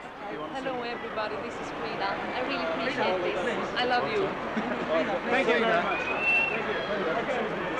Hello everybody, this is Frida. I really appreciate this. I love you. Thank you.